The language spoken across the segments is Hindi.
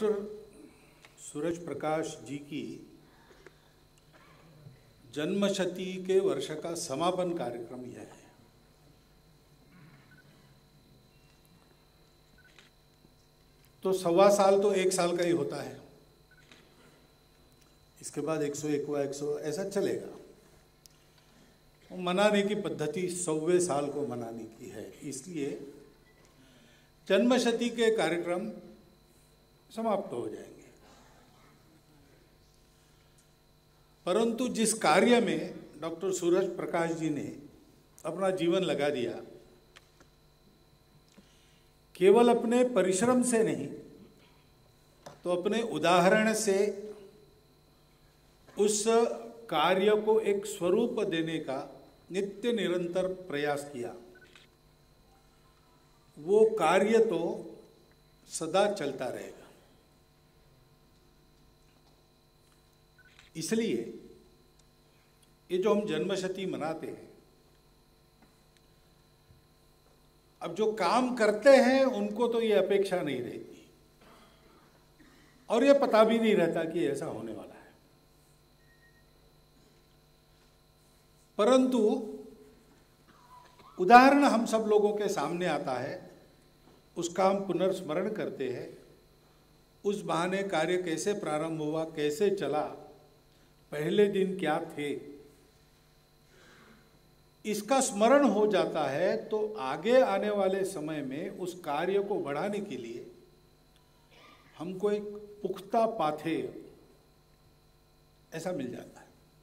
डॉक्टर सूरज प्रकाश जी की जन्मशती के वर्ष का समापन कार्यक्रम यह है। तो 1.25 साल तो 1 साल का ही होता है, इसके बाद 101 हुआ 100 ऐसा चलेगा। मनाने की पद्धति 100वें साल को मनाने की है, इसलिए जन्मशती के कार्यक्रम समाप्त हो जाएंगे। परंतु जिस कार्य में डॉक्टर सूरज प्रकाश जी ने अपना जीवन लगा दिया, केवल अपने परिश्रम से नहीं तो अपने उदाहरण से उस कार्य को एक स्वरूप देने का नित्य निरंतर प्रयास किया, वो कार्य तो सदा चलता रहेगा। इसलिए ये जो हम जन्मशती मनाते हैं, अब जो काम करते हैं उनको तो ये अपेक्षा नहीं रहती और ये पता भी नहीं रहता कि ऐसा होने वाला है। परंतु उदाहरण हम सब लोगों के सामने आता है, उसका हम पुनर्स्मरण करते हैं। उस बहाने कार्य कैसे प्रारंभ हुआ, कैसे चला, पहले दिन क्या थे, इसका स्मरण हो जाता है। तो आगे आने वाले समय में उस कार्य को बढ़ाने के लिए हमको एक पुख्ता पाथेय ऐसा मिल जाता है।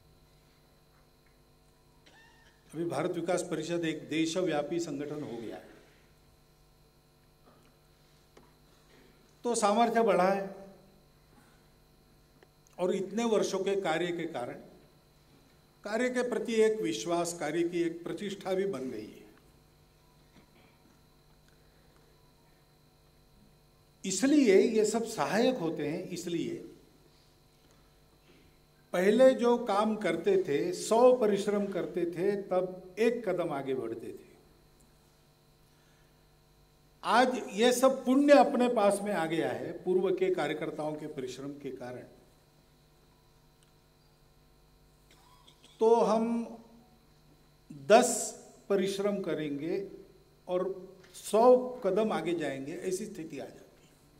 अभी भारत विकास परिषद एक देशव्यापी संगठन हो गया है, तो सामर्थ्य बढ़ा है और इतने वर्षों के कार्य के कारण कार्य के प्रति एक विश्वास, कार्य की एक प्रतिष्ठा भी बन गई है। इसलिए ये सब सहायक होते हैं। इसलिए पहले जो काम करते थे, 100 परिश्रम करते थे, तब एक कदम आगे बढ़ते थे। आज ये सब पुण्य अपने पास में आ गया है पूर्व के कार्यकर्ताओं के परिश्रम के कारण। तो हम 10 परिश्रम करेंगे और 100 कदम आगे जाएंगे, ऐसी स्थिति आ जाती है।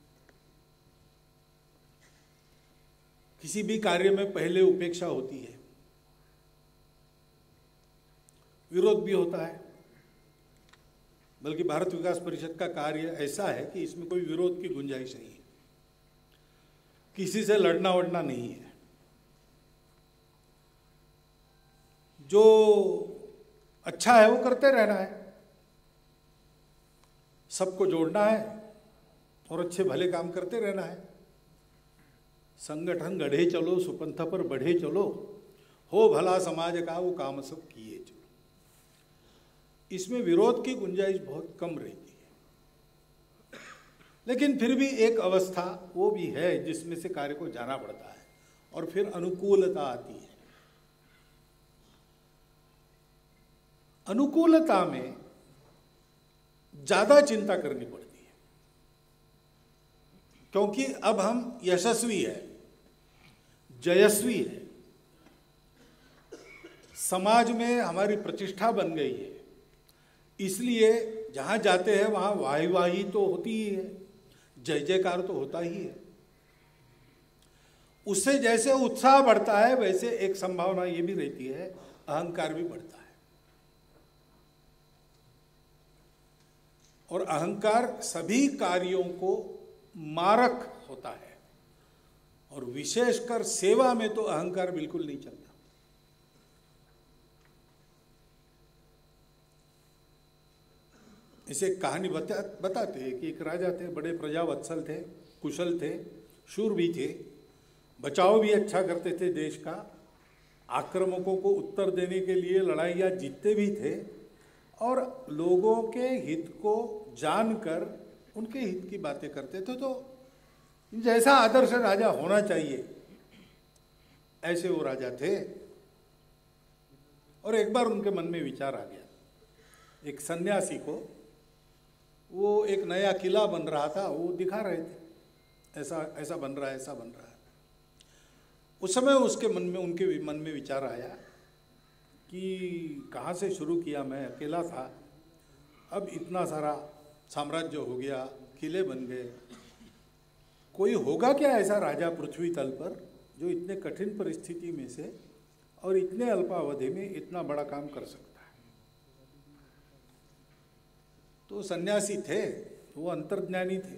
किसी भी कार्य में पहले उपेक्षा होती है, विरोध भी होता है। बल्कि भारत विकास परिषद का कार्य ऐसा है कि इसमें कोई विरोध की गुंजाइश नहीं है, किसी से लड़ना वड़ना नहीं है। जो अच्छा है वो करते रहना है, सबको जोड़ना है और अच्छे भले काम करते रहना है। संगठन गढ़े चलो, सुपंथ पर बढ़े चलो, हो भला समाज का वो काम सब किए चलो। इसमें विरोध की गुंजाइश बहुत कम रहती है। लेकिन फिर भी एक अवस्था वो भी है जिसमें से कार्य को जाना पड़ता है और फिर अनुकूलता आती है। अनुकूलता में ज्यादा चिंता करनी पड़ती है, क्योंकि अब हम यशस्वी है, जयस्वी है, समाज में हमारी प्रतिष्ठा बन गई है। इसलिए जहां जाते हैं वहां वाही वाही तो होती ही है, जय जयकार तो होता ही है। उससे जैसे उत्साह बढ़ता है वैसे एक संभावना ये भी रहती है, अहंकार भी बढ़ता है। और अहंकार सभी कार्यों को मारक होता है, और विशेषकर सेवा में तो अहंकार बिल्कुल नहीं चलता। इसे कहानी बताते हैं कि एक राजा थे, बड़े प्रजावत्सल थे, कुशल थे, शूर भी थे, बचाव भी अच्छा करते थे देश का, आक्रामकों को उत्तर देने के लिए लड़ाइयाँ जीतते भी थे और लोगों के हित को जानकर उनके हित की बातें करते थे। तो जैसा आदर्श राजा होना चाहिए ऐसे वो राजा थे। और एक बार उनके मन में विचार आ गया, एक सन्यासी को, वो एक नया किला बन रहा था, वो दिखा रहे थे ऐसा ऐसा बन रहा है, ऐसा बन रहा है। उस समय उसके मन में, उनके मन में विचार आया कि कहाँ से शुरू किया, मैं अकेला था, अब इतना सारा साम्राज्य हो गया, किले बन गए, कोई होगा क्या ऐसा राजा पृथ्वी तल पर जो इतने कठिन परिस्थिति में से और इतने अल्पावधि में इतना बड़ा काम कर सकता है। तो सन्यासी थे, वो अंतर्ज्ञानी थे।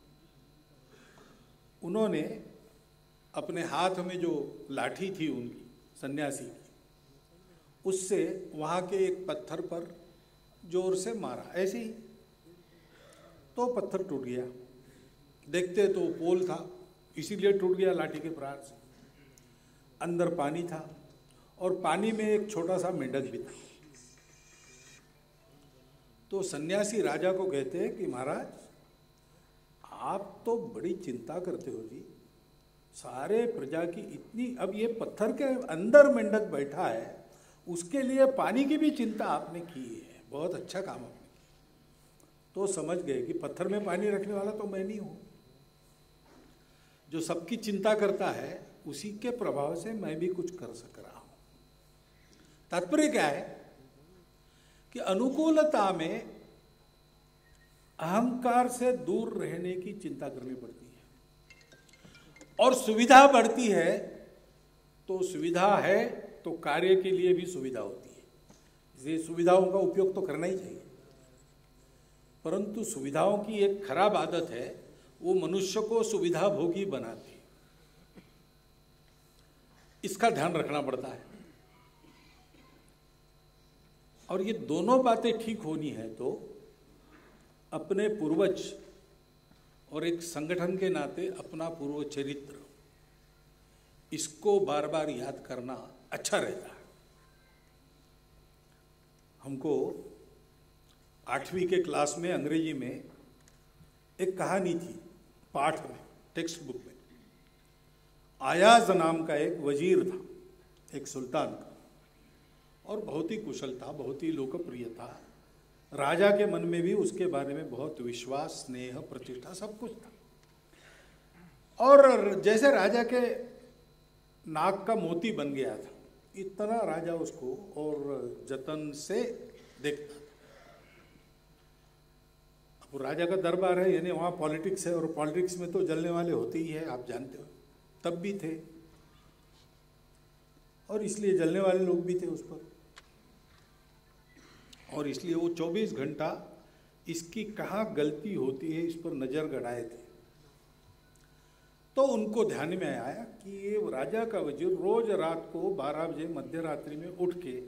उन्होंने अपने हाथ में जो लाठी थी उनकी, सन्यासी की, उससे वहाँ के एक पत्थर पर जोर से मारा, ऐसे ही तो पत्थर टूट गया। देखते तो पोल था, इसीलिए टूट गया लाठी के प्रहार से। अंदर पानी था और पानी में एक छोटा सा मेंढक भी था। तो सन्यासी राजा को कहते हैं कि महाराज, आप तो बड़ी चिंता करते हो जी, सारे प्रजा की इतनी, अब ये पत्थर के अंदर मेंढक बैठा है, उसके लिए पानी की भी चिंता आपने की है, बहुत अच्छा काम आपने किया। तो समझ गए कि पत्थर में पानी रखने वाला तो मैं नहीं हूँ, जो सबकी चिंता करता है उसी के प्रभाव से मैं भी कुछ कर सक रहा हूँ। तात्पर्य क्या है कि अनुकूलता में अहंकार से दूर रहने की चिंता करनी पड़ती है, और सुविधा बढ़ती है तो सुविधा है तो कार्य के लिए भी सुविधा होती है, इसलिए सुविधाओं का उपयोग तो करना ही चाहिए। परंतु सुविधाओं की एक खराब आदत है, वो मनुष्य को सुविधा भोगी बनाती है, इसका ध्यान रखना पड़ता है। और ये दोनों बातें ठीक होनी है तो अपने पूर्वज और एक संगठन के नाते अपना पूर्व चरित्र, इसको बार बार याद करना अच्छा रहता है। हमको 8वीं के क्लास में अंग्रेजी में एक कहानी थी, पाठ में, टेक्स्ट बुक में। आयाज नाम का एक वजीर था, एक सुल्तान का, और बहुत ही कुशल था, बहुत ही लोकप्रिय था। राजा के मन में भी उसके बारे में बहुत विश्वास, स्नेह, प्रतिष्ठा, सब कुछ था। और जैसे राजा के नाक का मोती बन गया था, इतना राजा उसको और जतन से देखता था। अब राजा का दरबार है, यानी वहाँ पॉलिटिक्स है, और पॉलिटिक्स में तो जलने वाले होते ही है, आप जानते हो, तब भी थे, और इसलिए जलने वाले लोग भी थे उस पर। और इसलिए वो 24 घंटा इसकी कहाँ गलती होती है इस पर नज़र गड़ाए थे। तो उनको ध्यान में आया कि ये राजा का वजीर रोज रात को 12 बजे मध्य रात्रि में उठ के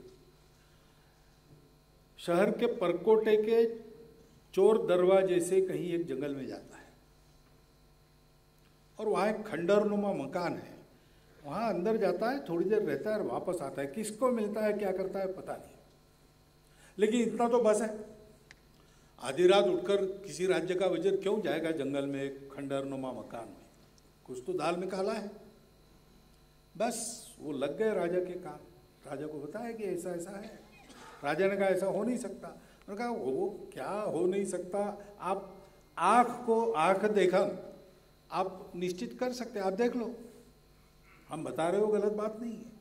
शहर के परकोटे के चोर दरवाजे से कहीं एक जंगल में जाता है, और वहाँ एक खंडरनुमा मकान है, वहाँ अंदर जाता है, थोड़ी देर रहता है और वापस आता है। किसको मिलता है, क्या करता है, पता नहीं, लेकिन इतना तो बस है, आधी रात उठकर किसी राज्य का वजीर क्यों जाएगा जंगल में एक खंडरनुमा मकान में, कुछ तो दाल में काला है। बस वो लग गए राजा के काम, राजा को बताया कि ऐसा ऐसा है। राजा ने कहा ऐसा हो नहीं सकता। उन्होंने कहा वो क्या हो नहीं सकता, आप आँख को आँख देखा आप निश्चित कर सकते, आप देख लो, हम बता रहे हो गलत बात नहीं है।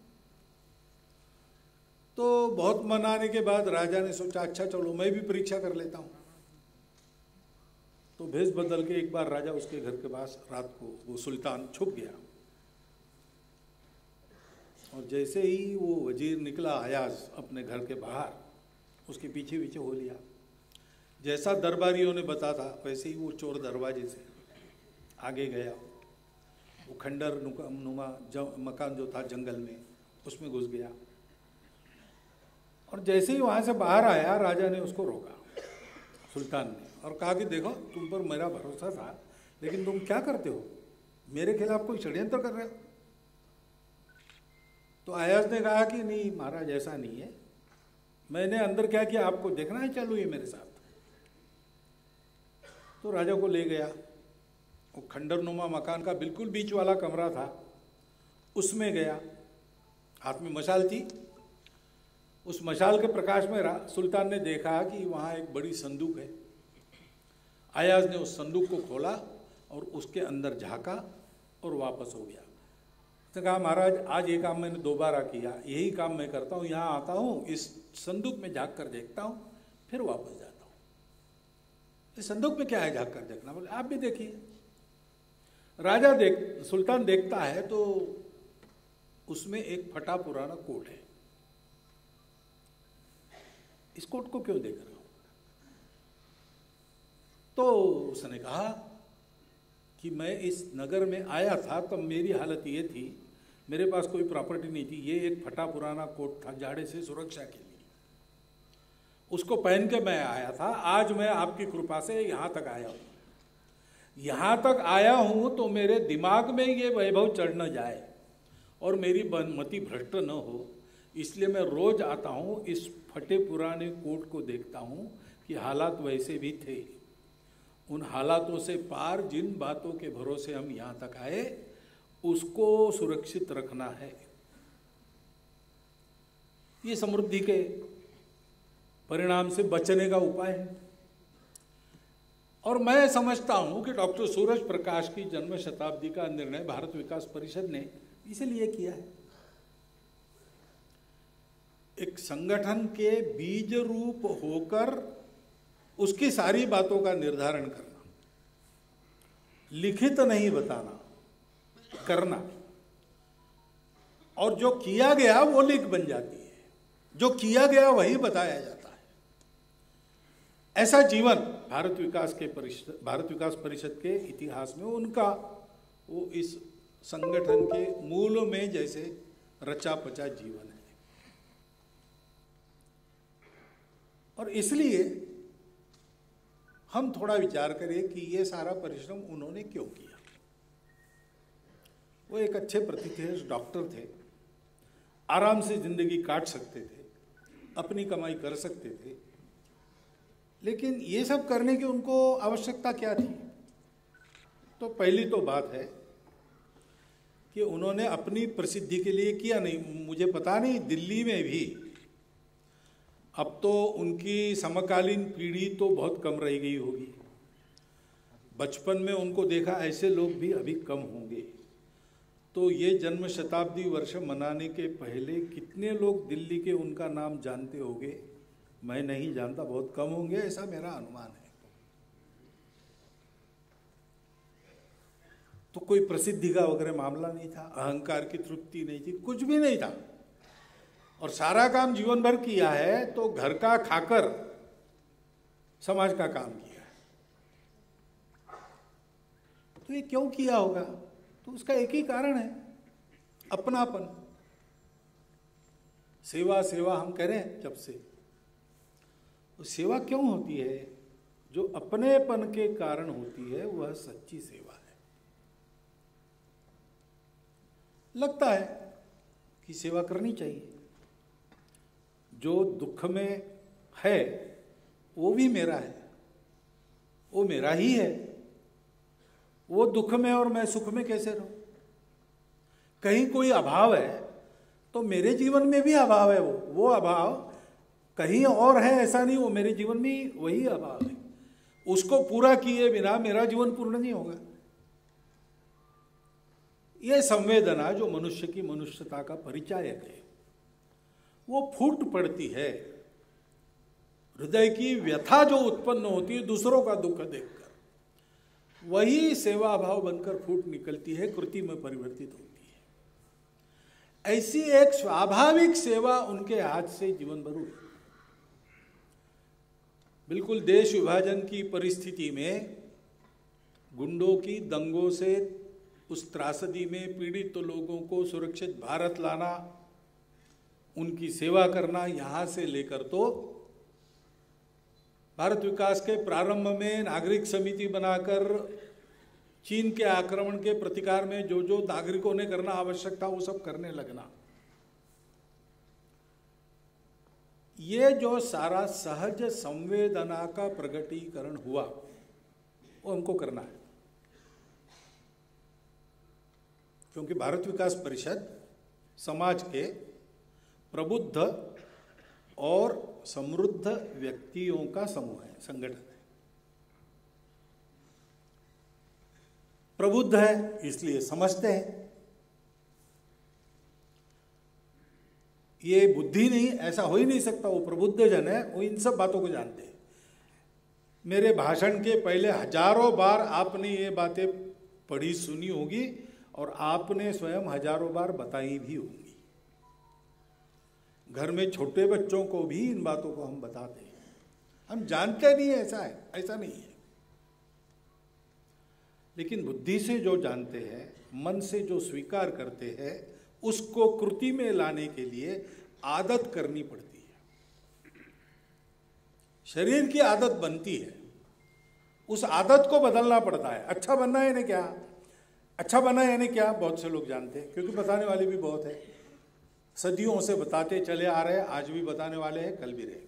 तो बहुत मनाने के बाद राजा ने सोचा अच्छा चलो मैं भी परीक्षा कर लेता हूँ। तो भेष बदल के एक बार राजा उसके घर के पास रात को वो सुल्तान छुप गया, और जैसे ही वो वजीर निकला आयाज अपने घर के बाहर, उसके पीछे पीछे हो लिया। जैसा दरबारियों ने बता था वैसे ही वो चोर दरवाजे से आगे गया, वो खंडर नुमा मकान जो था जंगल में उसमें घुस गया, और जैसे ही वहाँ से बाहर आया राजा ने उसको रोका, सुल्तान ने, और कहा कि देखो तुम पर मेरा भरोसा था, लेकिन तुम क्या करते हो, मेरे खिलाफ कोई षड्यंत्र कर रहे हो। तो आयाज ने कहा कि नहीं महाराज ऐसा नहीं है, मैंने अंदर क्या किया आपको देखना है, चलो ये मेरे साथ। तो राजा को ले गया, वो खंडरनुमा मकान का बिल्कुल बीच वाला कमरा था, उसमें गया, हाथ में मशाल थी। उस मशाल के प्रकाश में सुल्तान ने देखा कि वहाँ एक बड़ी संदूक है। आयाज ने उस संदूक को खोला और उसके अंदर झांका और वापस हो गया। तो कहा महाराज आज ये काम मैंने 2 बार किया, यही काम मैं करता हूँ, यहाँ आता हूँ, इस संदूक में झांक कर देखता हूँ, फिर वापस जाता हूँ। इस संदूक में क्या है झांक कर देखना? बोले आप भी देखिए। सुल्तान देखता है तो उसमें एक फटा पुराना कोट है। इस कोट को क्यों देख रहे हो? तो उसने कहा कि मैं इस नगर में आया था तब मेरी हालत ये थी, मेरे पास कोई प्रॉपर्टी नहीं थी, ये एक फटा पुराना कोट था जाड़े से सुरक्षा के लिए, उसको पहन के मैं आया था। आज मैं आपकी कृपा से यहाँ तक आया हूँ। यहाँ तक आया हूँ तो मेरे दिमाग में ये वैभव चढ़ न जाए और मेरी मति भ्रष्ट न हो, इसलिए मैं रोज आता हूँ, इस फटे पुराने कोट को देखता हूँ कि हालात वैसे भी थे। उन हालातों से पार जिन बातों के भरोसे हम यहाँ तक आए उसको सुरक्षित रखना है। ये समृद्धि के परिणाम से बचने का उपाय है। और मैं समझता हूं कि डॉक्टर सूरज प्रकाश की जन्म शताब्दी का निर्णय भारत विकास परिषद ने इसीलिए किया है, एक संगठन के बीज रूप होकर उसकी सारी बातों का निर्धारण करना, लिखित नहीं बताना, करना, और जो किया गया वो लिख बन जाती है, जो किया गया वही बताया जाता है। ऐसा जीवन भारत विकास परिषद के इतिहास में उनका वो इस संगठन के मूल में जैसे रचा पचा जीवन है। और इसलिए हम थोड़ा विचार करें कि ये सारा परिश्रम उन्होंने क्यों किया। वो एक अच्छे प्रतिष्ठित डॉक्टर थे, आराम से जिंदगी काट सकते थे, अपनी कमाई कर सकते थे, लेकिन ये सब करने की उनको आवश्यकता क्या थी? तो पहली तो बात है कि उन्होंने अपनी प्रसिद्धि के लिए किया नहीं। मुझे पता नहीं, दिल्ली में भी अब तो उनकी समकालीन पीढ़ी तो बहुत कम रह गई होगी, बचपन में उनको देखा ऐसे लोग भी अभी कम होंगे। तो ये जन्म शताब्दी वर्ष मनाने के पहले कितने लोग दिल्ली के उनका नाम जानते होंगे? मैं नहीं जानता, बहुत कम होंगे, ऐसा मेरा अनुमान है। तो कोई प्रसिद्धि का वगैरह मामला नहीं था, अहंकार की तृप्ति नहीं थी, कुछ भी नहीं था। और सारा काम जीवन भर किया है तो घर का खाकर समाज का काम किया है। तो ये क्यों किया होगा? तो उसका एक ही कारण है, अपनापन। सेवा सेवा हम करें जब से, तो सेवा क्यों होती है? जो अपनेपन के कारण होती है वह सच्ची सेवा है। लगता है कि सेवा करनी चाहिए, जो दुख में है वो भी मेरा है, वो मेरा ही है, वो दुख में और मैं सुख में कैसे रहूं? कहीं कोई अभाव है तो मेरे जीवन में भी अभाव है, वो अभाव कहीं और है ऐसा नहीं, वो मेरे जीवन में वही अभाव है। उसको पूरा किए बिना मेरा जीवन पूर्ण नहीं होगा। ये संवेदना जो मनुष्य की मनुष्यता का परिचायक है, वो फूट पड़ती है। हृदय की व्यथा जो उत्पन्न होती है दूसरों का दुख देखकर, वही सेवा भाव बनकर फूट निकलती है, कृति में परिवर्तित होती है। ऐसी एक स्वाभाविक सेवा उनके हाथ से जीवन भर हुई। बिल्कुल देश विभाजन की परिस्थिति में गुंडों की दंगों से उस त्रासदी में पीड़ित लोगों को सुरक्षित भारत लाना, उनकी सेवा करना, यहाँ से लेकर तो भारत विकास के प्रारंभ में नागरिक समिति बनाकर चीन के आक्रमण के प्रतिकार में जो जो नागरिकों ने करना आवश्यक था वो सब करने लगना, ये जो सारा सहज संवेदना का प्रगटीकरण हुआ वो हमको करना है। क्योंकि भारत विकास परिषद समाज के प्रबुद्ध और समृद्ध व्यक्तियों का समूह है, संगठन है। प्रबुद्ध है इसलिए समझते हैं। ये बुद्धि नहीं, ऐसा हो ही नहीं सकता। वो प्रबुद्ध जन है, वो इन सब बातों को जानते हैं। मेरे भाषण के पहले हजारों बार आपने ये बातें पढ़ी सुनी होगी और आपने स्वयं हजारों बार बताई भी होंगी। घर में छोटे बच्चों को भी इन बातों को हम बताते हैं। हम जानते नहीं है ऐसा है, ऐसा नहीं है। लेकिन बुद्धि से जो जानते हैं, मन से जो स्वीकार करते हैं, उसको कृति में लाने के लिए आदत करनी पड़ती है। शरीर की आदत बनती है, उस आदत को बदलना पड़ता है। अच्छा बनना है यानी क्या? अच्छा बनना है यानी क्या? बहुत से लोग जानते हैं, क्योंकि बताने वाले भी बहुत है। सदियों से बताते चले आ रहे हैं, आज भी बताने वाले हैं, कल भी रहेंगे।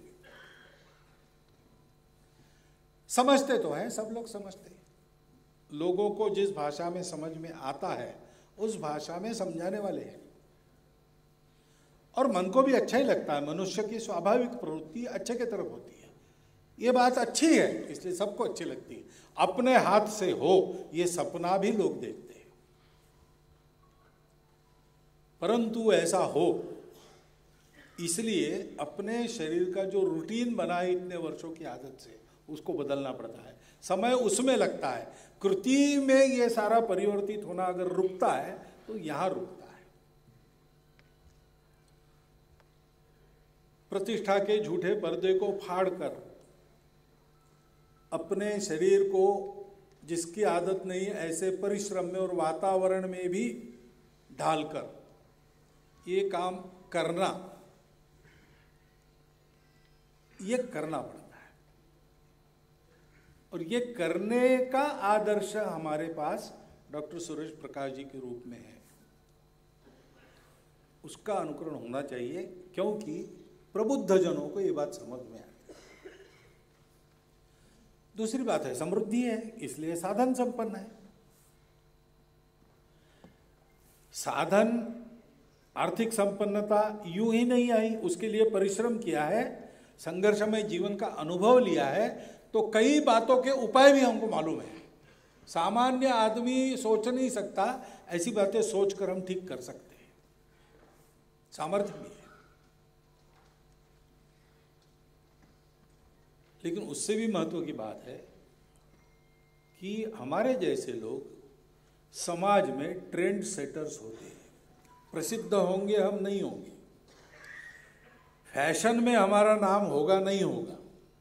समझते तो हैं, सब लोग समझते हैं। लोगों को जिस भाषा में समझ में आता है उस भाषा में समझाने वाले हैं। और मन को भी अच्छा ही लगता है। मनुष्य की स्वाभाविक प्रवृत्ति अच्छे की तरफ होती है। ये बात अच्छी है, इसलिए सबको अच्छी लगती है। अपने हाथ से हो ये सपना भी लोग देखते हैं, परंतु ऐसा हो इसलिए अपने शरीर का जो रूटीन बना है इतने वर्षों की आदत से, उसको बदलना पड़ता है। समय उसमें लगता है। कृति में ये सारा परिवर्तित होना अगर रुकता है तो यहां रुकता है। प्रतिष्ठा के झूठे पर्दे को फाड़कर अपने शरीर को, जिसकी आदत नहीं है, ऐसे परिश्रम में और वातावरण में भी ढालकर ये काम करना, ये करना पड़ता है। और ये करने का आदर्श हमारे पास डॉक्टर सूरज प्रकाश जी के रूप में है। उसका अनुकरण होना चाहिए, क्योंकि प्रबुद्ध जनों को ये बात समझ में आती है। दूसरी बात है, समृद्धि है इसलिए साधन संपन्न है। साधन, आर्थिक संपन्नता यूं ही नहीं आई, उसके लिए परिश्रम किया है, संघर्षमय जीवन का अनुभव लिया है, तो कई बातों के उपाय भी हमको मालूम है। सामान्य आदमी सोच नहीं सकता, ऐसी बातें सोचकर हम ठीक कर सकते हैं। सामर्थ्य भी है। लेकिन उससे भी महत्व की बात है कि हमारे जैसे लोग समाज में ट्रेंड सेटर्स होते हैं। प्रसिद्ध होंगे हम, नहीं होंगे। फैशन में हमारा नाम होगा, नहीं होगा,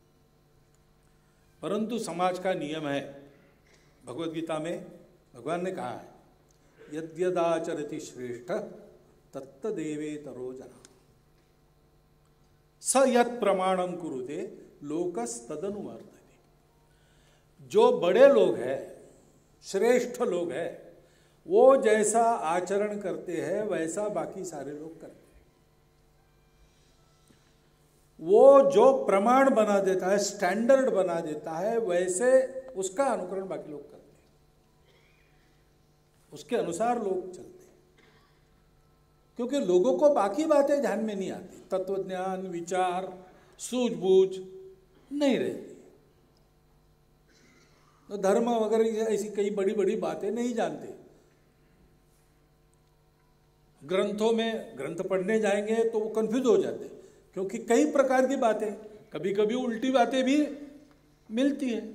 परंतु समाज का नियम है। भगवद गीता में भगवान ने कहा है, यद्यदाचरति श्रेष्ठ तत्तदेवेतरो जना स यत् प्रमाणम कुरुते लोकस्तदनुवर्तते। जो बड़े लोग हैं, श्रेष्ठ लोग हैं, वो जैसा आचरण करते हैं वैसा बाकी सारे लोग करते हैं। वो जो प्रमाण बना देता है, स्टैंडर्ड बना देता है, वैसे उसका अनुकरण बाकी लोग करते हैं। उसके अनुसार लोग चलते हैं। क्योंकि लोगों को बाकी बातें ध्यान में नहीं आती। तत्वज्ञान, विचार, सूझबूझ नहीं रहती। तो धर्म वगैरह ऐसी कई बड़ी बड़ी बातें नहीं जानते। ग्रंथों में ग्रंथ पढ़ने जाएंगे तो वो कंफ्यूज हो जाते, क्योंकि कई प्रकार की बातें, कभी कभी उल्टी बातें भी मिलती हैं।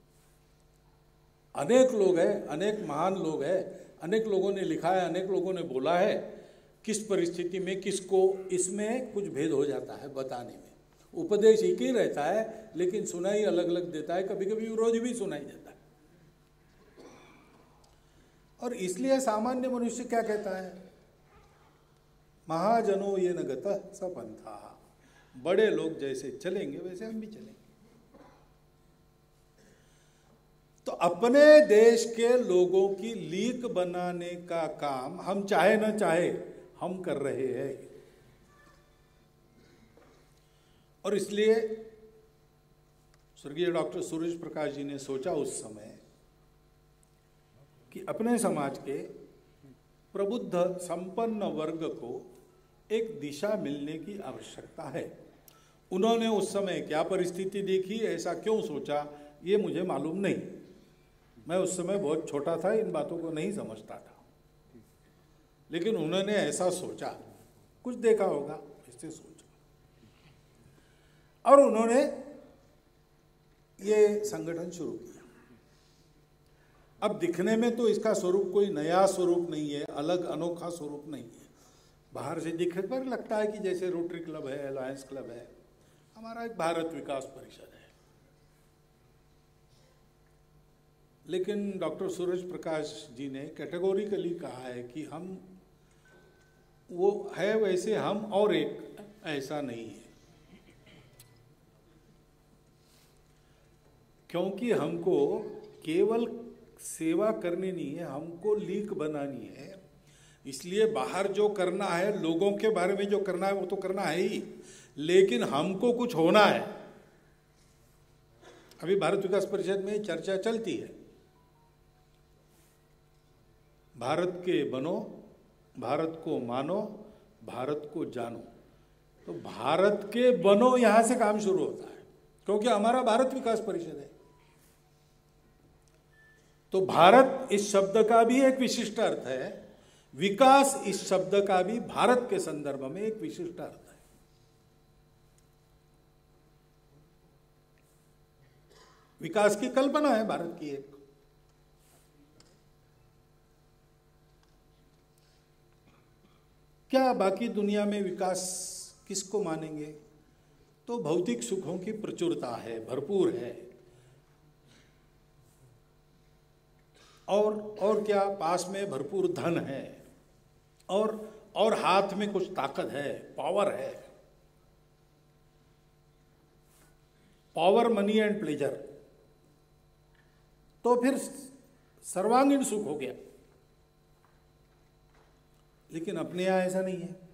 अनेक लोग हैं, अनेक महान लोग हैं, अनेक लोगों ने लिखा है, अनेक लोगों ने बोला है, किस परिस्थिति में किसको इसमें कुछ भेद हो जाता है बताने में। उपदेश एक ही रहता है, लेकिन सुनाई अलग अलग देता है, कभी कभी विरोध भी सुनाई देता है। और इसलिए सामान्य मनुष्य क्या कहता है, महाजनो ये न गतः स पंथा। बड़े लोग जैसे चलेंगे वैसे हम भी चलेंगे। तो अपने देश के लोगों की लीक बनाने का काम हम चाहे न चाहे हम कर रहे हैं। और इसलिए स्वर्गीय डॉक्टर सूरज प्रकाश जी ने सोचा उस समय कि अपने समाज के प्रबुद्ध संपन्न वर्ग को एक दिशा मिलने की आवश्यकता है। उन्होंने उस समय क्या परिस्थिति देखी, ऐसा क्यों सोचा, ये मुझे मालूम नहीं। मैं उस समय बहुत छोटा था, इन बातों को नहीं समझता था, लेकिन उन्होंने ऐसा सोचा, कुछ देखा होगा, इससे सोचा, और उन्होंने ये संगठन शुरू किया। अब दिखने में तो इसका स्वरूप कोई नया स्वरूप नहीं है, अलग अनोखा स्वरूप नहीं है। बाहर से दिखने पर लगता है कि जैसे रोटरी क्लब है, अलायंस क्लब है, हमारा एक भारत विकास परिषद है। लेकिन डॉक्टर सूरज प्रकाश जी ने कैटेगोरिकली कहा है कि हम वो है वैसे हम, और एक ऐसा नहीं है, क्योंकि हमको केवल सेवा करनी नहीं है, हमको लीक बनानी है। इसलिए बाहर जो करना है, लोगों के बारे में जो करना है वो तो करना है ही, लेकिन हमको कुछ होना है। अभी भारत विकास परिषद में चर्चा चलती है, भारत के बनो, भारत को मानो, भारत को जानो। तो भारत के बनो यहां से काम शुरू होता है, क्योंकि हमारा भारत विकास परिषद है। तो भारत इस शब्द का भी एक विशिष्ट अर्थ है, विकास इस शब्द का भी भारत के संदर्भ में एक विशिष्ट अर्थ है। विकास की कल्पना है भारत की एक। क्या बाकी दुनिया में विकास किसको मानेंगे? तो भौतिक सुखों की प्रचुरता है, भरपूर है, और क्या, पास में भरपूर धन है, और हाथ में कुछ ताकत है, पावर है, पावर, मनी एंड प्लेजर, तो फिर सर्वांगीण सुख हो गया। लेकिन अपने यहाँ ऐसा नहीं है।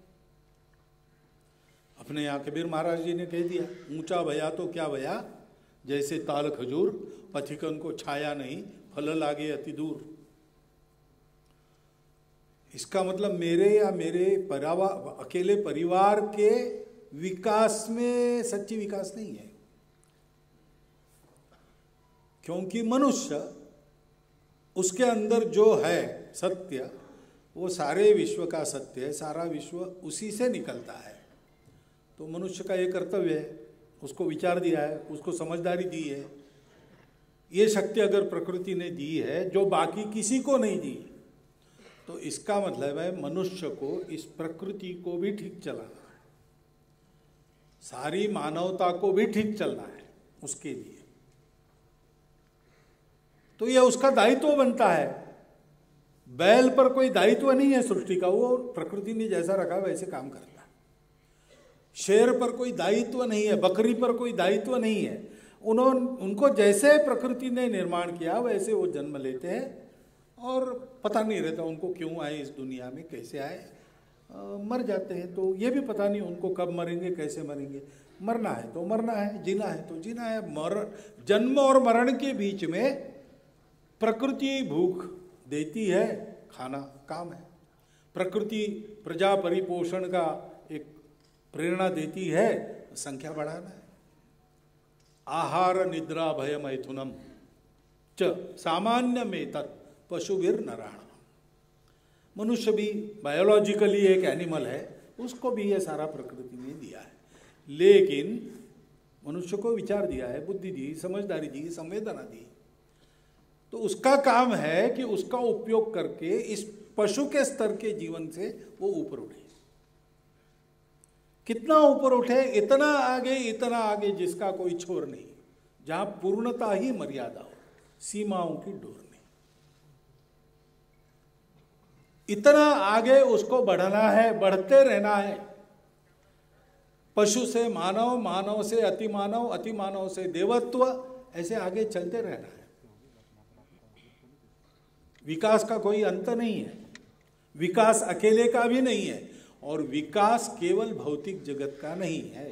अपने यहाँ कबीर महाराज जी ने कह दिया, ऊंचा भया तो क्या भया, जैसे ताल खजूर, पथिकन को छाया नहीं, फल लागे अति दूर। इसका मतलब मेरे या मेरे अकेले परिवार के विकास में सच्ची विकास नहीं है, क्योंकि मनुष्य, उसके अंदर जो है सत्य, वो सारे विश्व का सत्य है, सारा विश्व उसी से निकलता है। तो मनुष्य का ये कर्तव्य है, उसको विचार दिया है, उसको समझदारी दी है। ये शक्ति अगर प्रकृति ने दी है जो बाकी किसी को नहीं दी, तो इसका मतलब है मनुष्य को इस प्रकृति को भी ठीक चलाना है, सारी मानवता को भी ठीक चलना है उसके लिए। तो यह उसका दायित्व बनता है। बैल पर कोई दायित्व नहीं है सृष्टि का, वो प्रकृति ने जैसा रखा वैसे काम करता है। शेर पर कोई दायित्व नहीं है, बकरी पर कोई दायित्व नहीं है, उनको जैसे प्रकृति ने निर्माण किया वैसे वो जन्म लेते हैं, और पता नहीं रहता उनको क्यों आए इस दुनिया में, कैसे आए, मर जाते हैं। तो ये भी पता नहीं उनको कब मरेंगे, कैसे मरेंगे। मरना है तो मरना है, जीना है तो जीना है। जन्म और मरण के बीच में प्रकृति भूख देती है, खाना काम है। प्रकृति प्रजा परिपोषण का एक प्रेरणा देती है, संख्या बढ़ाना है। आहार निद्रा भय मैथुनम च सामान्य में तत् पशुभिर नराणाम। मनुष्य भी बायोलॉजिकली एक एनिमल है, उसको भी ये सारा प्रकृति ने दिया है, लेकिन मनुष्य को विचार दिया है, बुद्धि दी, समझदारी दी, संवेदना दी। तो उसका काम है कि उसका उपयोग करके इस पशु के स्तर के जीवन से वो ऊपर उठे। कितना ऊपर उठे? इतना आगे जिसका कोई छोर नहीं, जहां पूर्णता ही मर्यादा हो, सीमाओं की डोर नहीं। इतना आगे उसको बढ़ना है, बढ़ते रहना है। पशु से मानव, मानव से अतिमानव, अतिमानव से देवत्व, ऐसे आगे चलते रहना है। विकास का कोई अंत नहीं है, विकास अकेले का भी नहीं है, और विकास केवल भौतिक जगत का नहीं है।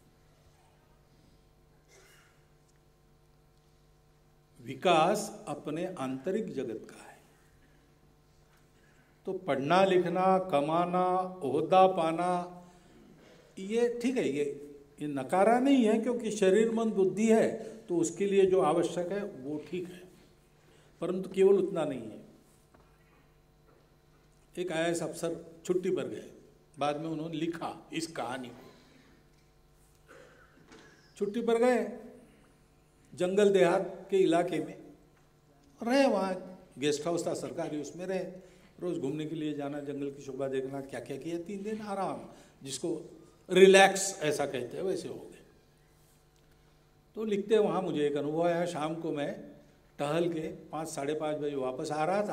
विकास अपने आंतरिक जगत का है। तो पढ़ना लिखना, कमाना, ओहदा पाना, ये ठीक है, ये नकारा नहीं है, क्योंकि शरीर मन बुद्धि है तो उसके लिए जो आवश्यक है वो ठीक है। परंतु केवल उतना नहीं है। एक IAS अफसर छुट्टी पर गए, बाद में उन्होंने लिखा इस कहानी को। छुट्टी पर गए, जंगल देहात के इलाके में रहे, वहाँ गेस्ट हाउस था सरकारी, उसमें रहे, रोज घूमने के लिए जाना, जंगल की शोभा देखना, क्या क्या किया, 3 दिन आराम, जिसको रिलैक्स ऐसा कहते हैं वैसे हो गए। तो लिखते वहाँ मुझे एक अनुभव आया, शाम को मैं टहल के 5 साढ़े 5 बजे वापस आ रहा था।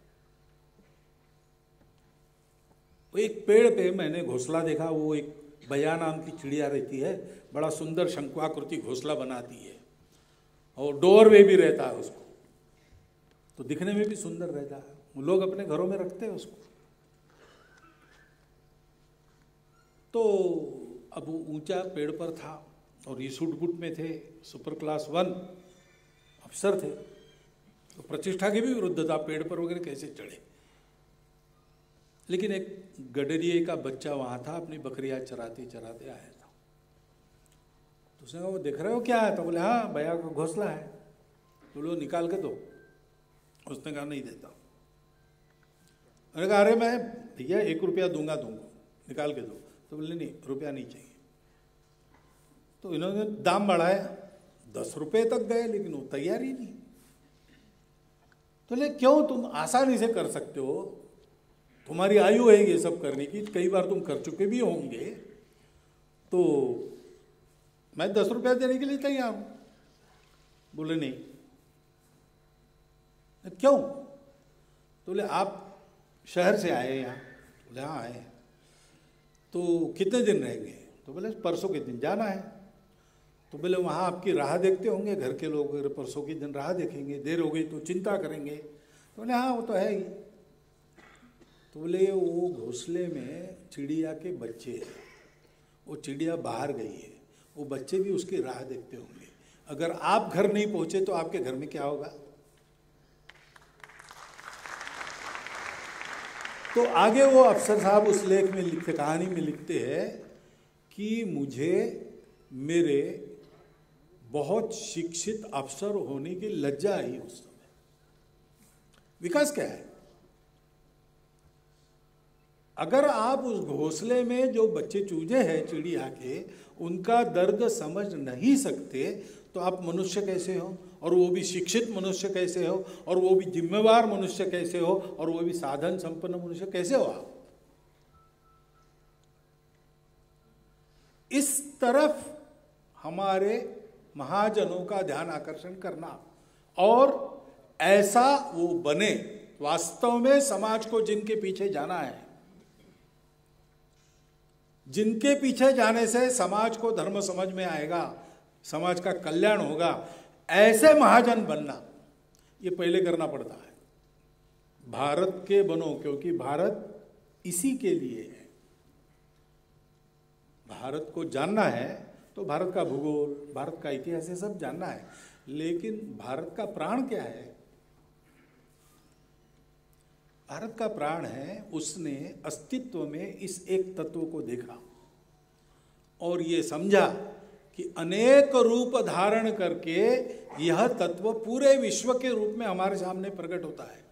वो एक पेड़ पे मैंने घोंसला देखा, वो एक बया नाम की चिड़िया रहती है, बड़ा सुंदर शंकुआकृति घोंसला बनाती है और डोरवे भी रहता है उसको, तो दिखने में भी सुंदर रहता है, लोग अपने घरों में रखते हैं उसको। तो अब वो ऊंचा पेड़ पर था और ये सूट बूट में थे, सुपर क्लास 1 अफसर थे, तो प्रतिष्ठा के भी विरुद्ध था, पेड़ पर वगैरह कैसे चढ़े। लेकिन एक गडरिए का बच्चा वहाँ था, अपनी बकरियाँ चराते चराते आया था। तो उसने कहा वो देख रहे हो क्या है? तो बोले हाँ भैया का घोंसला है। तो लो निकाल के दो। उसने कहा नहीं देता। मैंने कहा अरे मैं भैया 1 रुपया दूंगा तुमको, निकाल के दो। तो बोले नहीं रुपया नहीं चाहिए। तो इन्होंने दाम बढ़ाया, 10 रुपये तक गए, लेकिन वो तैयार ही नहीं। तो ले क्यों, तुम आसानी से कर सकते हो, तुम्हारी आयु है ये सब करने की, कई बार तुम कर चुके भी होंगे, तो मैं 10 रुपया देने के लिए तैयार हूं। बोले नहीं। क्यों? तो बोले आप शहर से आए यहाँ? बोले हाँ आए। तो कितने दिन रहेंगे? तो बोले परसों के दिन जाना है। तो बोले वहाँ आपकी राह देखते होंगे घर के लोग, अगर परसों के दिन राह देखेंगे, देर हो गई तो चिंता करेंगे। तो बोले हाँ वो तो है ही। तो बोले वो घोंसले में चिड़िया के बच्चे हैं, वो चिड़िया बाहर गई है, वो बच्चे भी उसकी राह देखते होंगे, अगर आप घर नहीं पहुंचे तो आपके घर में क्या होगा? तो आगे वो अफसर साहब उस लेख में लिखते, कहानी में लिखते हैं कि मुझे मेरे बहुत शिक्षित अफसर होने की लज्जा आई उस समय। विकास क्या है? अगर आप उस घोंसले में जो बच्चे चूजे हैं चिड़िया के, उनका दर्द समझ नहीं सकते, तो आप मनुष्य कैसे हो? और वो भी शिक्षित मनुष्य कैसे हो? और वो भी जिम्मेवार मनुष्य कैसे हो? और वो भी साधन संपन्न मनुष्य कैसे हो आप? इस तरफ हमारे महाजनों का ध्यान आकर्षण करना, और ऐसा वो बने, वास्तव में समाज को जिनके पीछे जाना है, जिनके पीछे जाने से समाज को धर्म समझ में आएगा, समाज का कल्याण होगा, ऐसे महाजन बनना ये पहले करना पड़ता है। भारत के बनो, क्योंकि भारत इसी के लिए है। भारत को जानना है तो भारत का भूगोल, भारत का इतिहास, ये सब जानना है, लेकिन भारत का प्राण क्या है? भारत का प्राण है, उसने अस्तित्व में इस एक तत्व को देखा और ये समझा कि अनेक रूप धारण करके यह तत्व पूरे विश्व के रूप में हमारे सामने प्रकट होता है।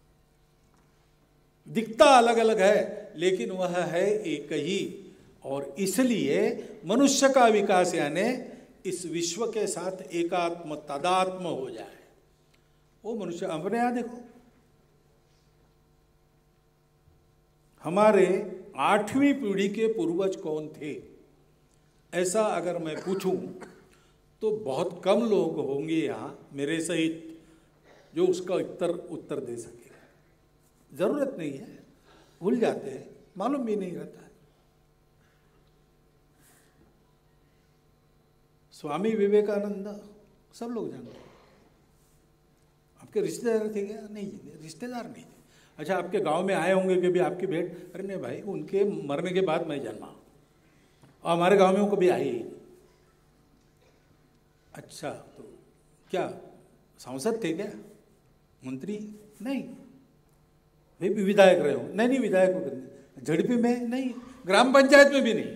दिखता अलग अलग है, लेकिन वह है एक ही, और इसलिए मनुष्य का विकास यानी इस विश्व के साथ एकात्म तादात्म हो जाए। वो मनुष्य अपने यहां देखो, हमारे 8वीं पीढ़ी के पूर्वज कौन थे, ऐसा अगर मैं पूछूं तो बहुत कम लोग होंगे यहाँ मेरे सहित जो उसका उत्तर दे सकेगा। जरूरत नहीं है, भूल जाते हैं, मालूम भी नहीं रहता है। स्वामी विवेकानंद सब लोग जानते हैं। आपके रिश्तेदार थे क्या? नहीं, रिश्तेदार नहीं थे। अच्छा, आपके गांव में आए होंगे कभी आपकी भेंट? अरे नहीं भाई, उनके मरने के बाद मैं जन्मा और हमारे गांव में वो कभी आए ही नहीं। अच्छा, तो क्या सांसद थे क्या? मंत्री? नहीं। भाई विधायक रहे हो? नहीं, विधायक हो। झड़पी में? नहीं। ग्राम पंचायत में भी नहीं,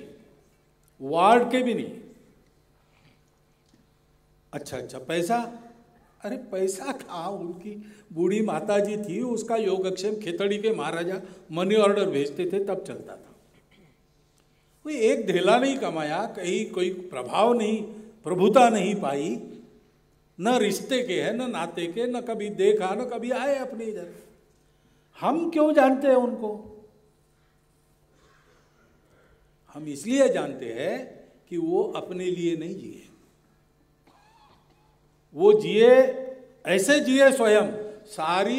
वार्ड के भी नहीं। अच्छा, पैसा? अरे पैसा था, उनकी बूढ़ी माता जी थी, उसका योगक्षेम खेतड़ी के महाराजा मनी ऑर्डर भेजते थे तब चलता था। कोई एक ढेला नहीं कमाया, कहीं कोई प्रभाव नहीं, प्रभुता नहीं पाई, न रिश्ते के है न नाते के, न कभी देखा न कभी आए अपने इधर। हम क्यों जानते हैं उनको? हम इसलिए जानते हैं कि वो अपने लिए नहीं जिए, वो जिए ऐसे जिए स्वयं, सारी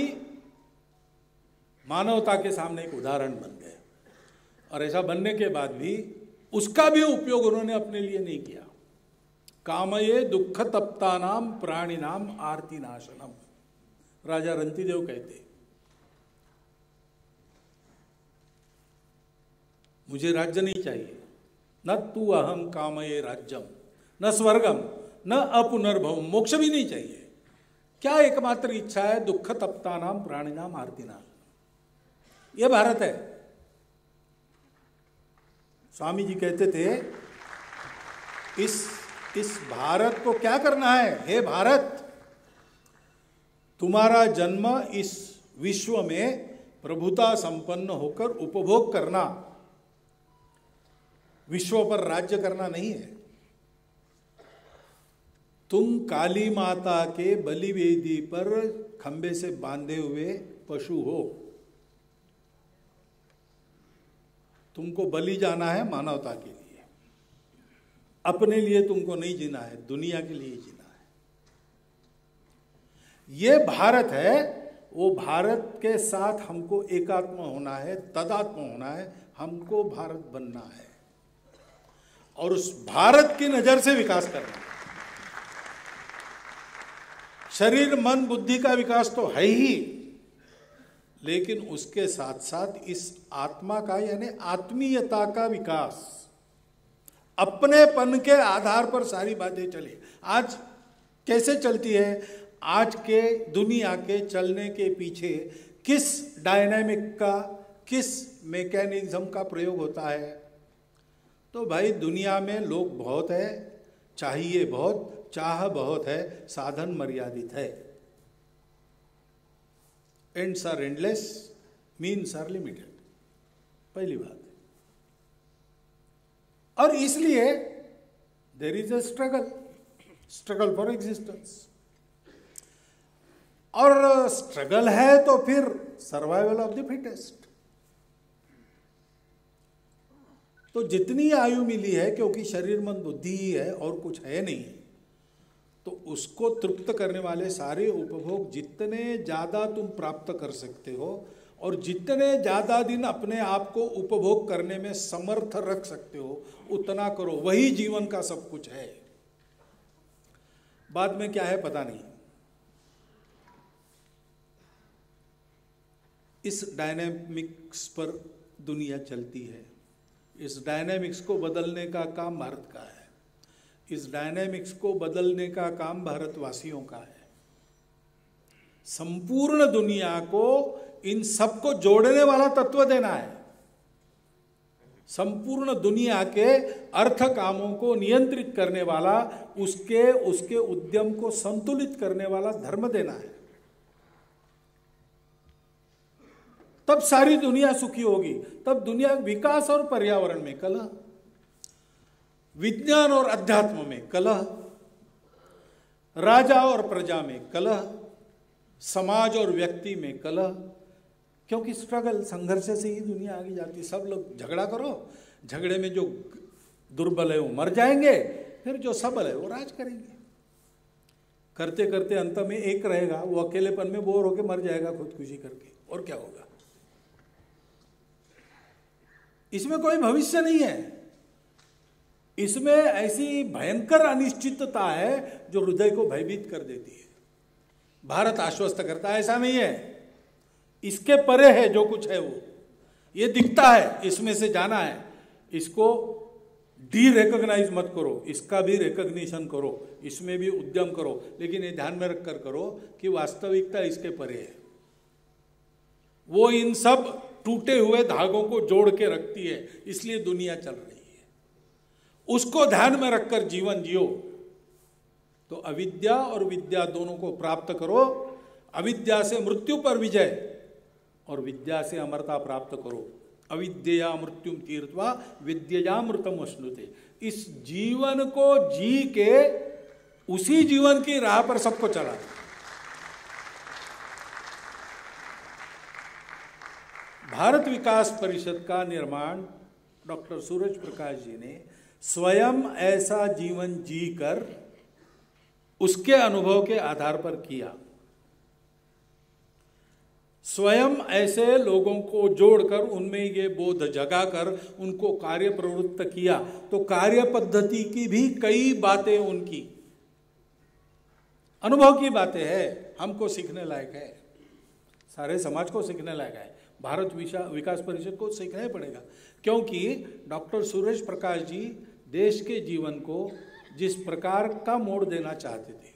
मानवता के सामने एक उदाहरण बन गए। और ऐसा बनने के बाद भी उसका भी उपयोग उन्होंने अपने लिए नहीं किया। कामये दुख तप्ता नाम प्राणी नाम आरती नाशनम, राजा रंतिदेव कहते। मुझे राज्य नहीं चाहिए, न तू अहम कामये राज्यम, न स्वर्गम न अपुनर्भव, मोक्ष भी नहीं चाहिए। क्या एकमात्र इच्छा है? दुख तप्ता नाम प्राणी नाम आरती नाम। यह भारत है। स्वामी जी कहते थे इस भारत को क्या करना है? हे भारत, तुम्हारा जन्म इस विश्व में प्रभुता संपन्न होकर उपभोग करना, विश्व पर राज्य करना नहीं है। तुम काली माता के बलिवेदी पर खंबे से बांधे हुए पशु हो। तुमको बलि जाना है मानवता के लिए, अपने लिए तुमको नहीं जीना है, दुनिया के लिए जीना है। ये भारत है, वो भारत के साथ हमको एकात्म होना है, तदात्म होना है, हमको भारत बनना है और उस भारत की नजर से विकास करना है। शरीर मन बुद्धि का विकास तो है ही, लेकिन उसके साथ साथ इस आत्मा का यानी आत्मीयता का विकास, अपनेपन के आधार पर सारी बातें चले। आज कैसे चलती है? आज के दुनिया के चलने के पीछे किस डायनामिक का, किस मैकेनिज्म का प्रयोग होता है? तो भाई दुनिया में लोग बहुत है, चाहिए बहुत, चाह बहुत है, साधन मर्यादित है। Ends are endless, means are limited, पहली बात है। और इसलिए there is a struggle for existence. और स्ट्रगल है तो फिर सर्वाइवल ऑफ द फिटेस्ट। तो जितनी आयु मिली है, क्योंकि शरीर मन बुद्धि ही है और कुछ है नहीं, तो उसको तृप्त करने वाले सारे उपभोग जितने ज़्यादा तुम प्राप्त कर सकते हो और जितने ज़्यादा दिन अपने आप को उपभोग करने में समर्थ रख सकते हो उतना करो। वही जीवन का सब कुछ है। बाद में क्या है पता नहीं। इस डायनेमिक्स पर दुनिया चलती है। इस डायनेमिक्स को बदलने का काम भारत का है। इस डायनेमिक्स को बदलने का काम भारतवासियों का है। संपूर्ण दुनिया को इन सबको जोड़ने वाला तत्व देना है। संपूर्ण दुनिया के अर्थ कामों को नियंत्रित करने वाला, उसके उद्यम को संतुलित करने वाला धर्म देना है। तब सारी दुनिया सुखी होगी। तब दुनिया विकास और पर्यावरण में कलह, विज्ञान और अध्यात्म में कलह, राजा और प्रजा में कलह, समाज और व्यक्ति में कलह। क्योंकि स्ट्रगल, संघर्ष से ही दुनिया आगे जाती है। सब लोग झगड़ा करो, झगड़े में जो दुर्बल है वो मर जाएंगे, फिर जो सबल है वो राज करेंगे। करते करते अंत में एक रहेगा, वो अकेलेपन में बोर होकर मर जाएगा खुदकुशी करके, और क्या होगा। इसमें कोई भविष्य नहीं है। इसमें ऐसी भयंकर अनिश्चितता है जो हृदय को भयभीत कर देती है। भारत आश्वस्त करता है ऐसा नहीं है, इसके परे है जो कुछ है वो। ये दिखता है, इसमें से जाना है, इसको डी रिकॉग्नाइज मत करो, इसका भी रिकॉग्निशन करो, इसमें भी उद्यम करो, लेकिन ये ध्यान में रखकर करो कि वास्तविकता इसके परे है। वो इन सब टूटे हुए धागों को जोड़ के रखती है, इसलिए दुनिया चल रही है। उसको ध्यान में रखकर जीवन जियो। तो अविद्या और विद्या दोनों को प्राप्त करो। अविद्या से मृत्यु पर विजय और विद्या से अमरता प्राप्त करो। अविद्या मृत्युम तीर्थवा विद्या मृतम अश्नुते। इस जीवन को जी के उसी जीवन की राह पर सबको चला। भारत विकास परिषद का निर्माण डॉक्टर सूरज प्रकाश जी ने स्वयं ऐसा जीवन जीकर उसके अनुभव के आधार पर किया। स्वयं ऐसे लोगों को जोड़कर उनमें ये बोध जगाकर उनको कार्य प्रवृत्त किया। तो कार्य पद्धति की भी कई बातें उनकी अनुभव की बातें हैं, हमको सीखने लायक है, सारे समाज को सीखने लायक है। भारत विकास परिषद को सीखना ही पड़ेगा, क्योंकि डॉक्टर सूरज प्रकाश जी देश के जीवन को जिस प्रकार का मोड़ देना चाहते थे,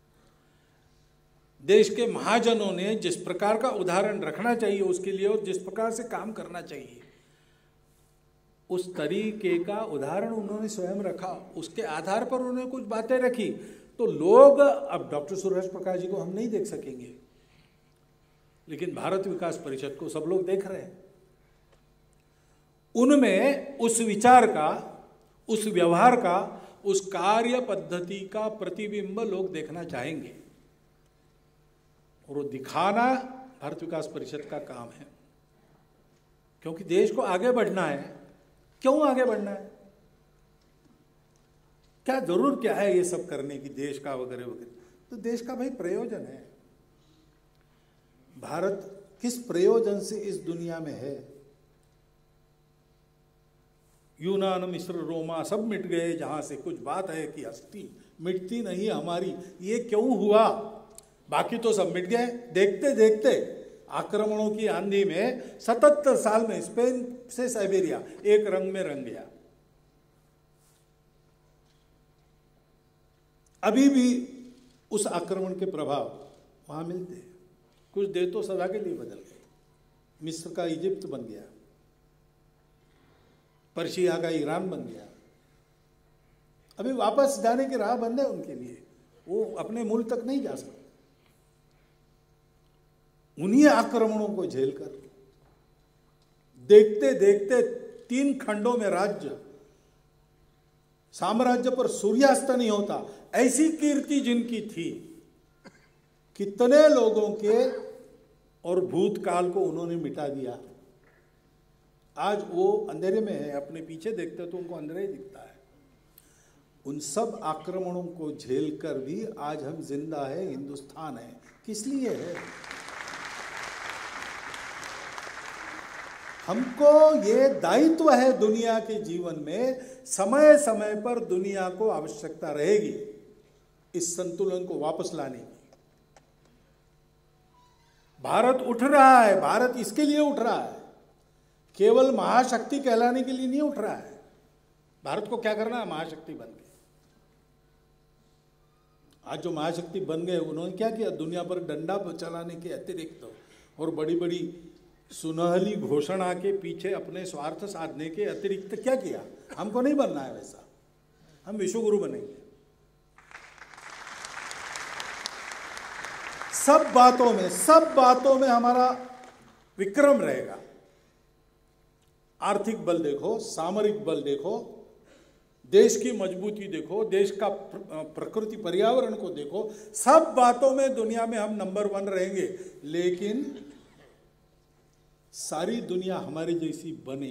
देश के महाजनों ने जिस प्रकार का उदाहरण रखना चाहिए उसके लिए और जिस प्रकार से काम करना चाहिए, उस तरीके का उदाहरण उन्होंने स्वयं रखा। उसके आधार पर उन्होंने कुछ बातें रखी। तो लोग, अब डॉक्टर सूरज प्रकाश जी को हम नहीं देख सकेंगे, लेकिन भारत विकास परिषद को सब लोग देख रहे हैं। उनमें उस विचार का, उस व्यवहार का, उस कार्य पद्धति का प्रतिबिंब लोग देखना चाहेंगे और वो दिखाना भारत विकास परिषद का काम है। क्योंकि देश को आगे बढ़ना है। क्यों आगे बढ़ना है? क्या जरूर क्या है ये सब करने की, देश का वगैरह वगैरह? तो देश का भाई प्रयोजन है। भारत किस प्रयोजन से इस दुनिया में है? यूनान, मिस्र, रोमा सब मिट गए, जहां से कुछ बात है कि हस्ती मिटती नहीं हमारी, ये क्यों हुआ? बाकी तो सब मिट गए। देखते देखते आक्रमणों की आंधी में 77 साल में स्पेन से साइबेरिया एक रंग में रंग गया। अभी भी उस आक्रमण के प्रभाव वहां मिलते हैं। कुछ देर तो सदा के लिए बदल गए। मिस्र का इजिप्ट बन गया, पर्शिया का ईरान बन गया। अभी वापस जाने की राह बंद है उनके लिए, वो अपने मूल तक नहीं जा सकते। उन्हीं आक्रमणों को झेलकर देखते देखते 3 खंडों में राज्य, साम्राज्य पर सूर्यास्त नहीं होता, ऐसी कीर्ति जिनकी थी, कितने लोगों के और भूतकाल को उन्होंने मिटा दिया। आज वो अंधेरे में है, अपने पीछे देखते तो उनको अंधेरा ही दिखता है। उन सब आक्रमणों को झेलकर भी आज हम जिंदा है, हिंदुस्तान है। किस लिए है? हमको ये दायित्व है दुनिया के जीवन में, समय समय पर दुनिया को आवश्यकता रहेगी इस संतुलन को वापस लाने की। भारत उठ रहा है, भारत इसके लिए उठ रहा है, केवल महाशक्ति कहलाने के लिए नहीं उठ रहा है। भारत को क्या करना है? महाशक्ति बन गए। आज जो महाशक्ति बन गए उन्होंने क्या किया? दुनिया पर डंडा चलाने के अतिरिक्त और बड़ी बड़ी सुनहली घोषणा के पीछे अपने स्वार्थ साधने के अतिरिक्त क्या किया? हमको नहीं बनना है वैसा, हम विश्वगुरु बनेंगे। सब बातों में हमारा विक्रम रहेगा। आर्थिक बल देखो, सामरिक बल देखो, देश की मजबूती देखो, देश का प्रकृति पर्यावरण को देखो, सब बातों में दुनिया में हम नंबर 1 रहेंगे। लेकिन सारी दुनिया हमारी जैसी बने,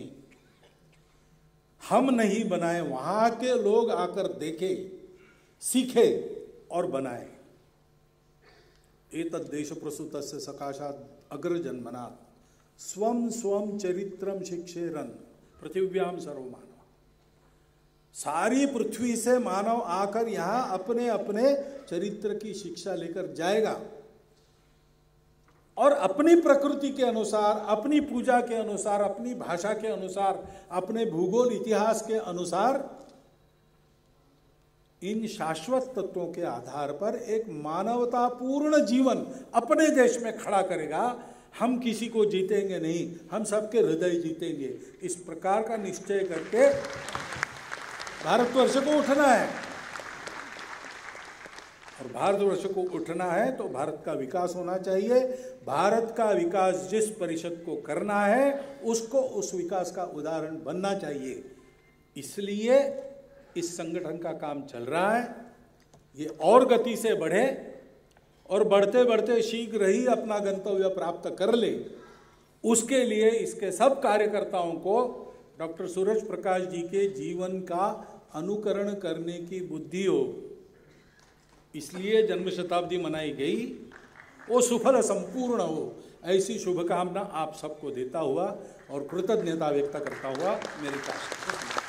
हम नहीं बनाए, वहां के लोग आकर देखे, सीखे और बनाए। एतद् देश प्रसूतस्य सकाशात् अग्रजन्मनात् स्वं स्वं चरित्रम शिक्षेरन् पृथिव्याम सर्वमानव। सारी पृथ्वी से मानव आकर यहां अपने अपने चरित्र की शिक्षा लेकर जाएगा और अपनी प्रकृति के अनुसार, अपनी पूजा के अनुसार, अपनी भाषा के अनुसार, अपने भूगोल इतिहास के अनुसार इन शाश्वत तत्वों के आधार पर एक मानवतापूर्ण जीवन अपने देश में खड़ा करेगा। हम किसी को जीतेंगे नहीं, हम सबके हृदय जीतेंगे। इस प्रकार का निश्चय करके भारतवर्ष को उठना है। और भारतवर्ष को उठना है तो भारत का विकास होना चाहिए। भारत का विकास जिस परिषद को करना है उसको उस विकास का उदाहरण बनना चाहिए। इसलिए इस संगठन का काम चल रहा है, ये और गति से बढ़े और बढ़ते बढ़ते शीघ्र ही अपना गंतव्य प्राप्त कर ले। उसके लिए इसके सब कार्यकर्ताओं को डॉक्टर सूरज प्रकाश जी के जीवन का अनुकरण करने की बुद्धि हो, इसलिए जन्म शताब्दी मनाई गई, वो सुफल संपूर्ण हो, ऐसी शुभकामना आप सबको देता हुआ और कृतज्ञता व्यक्त करता हुआ मेरी कामना।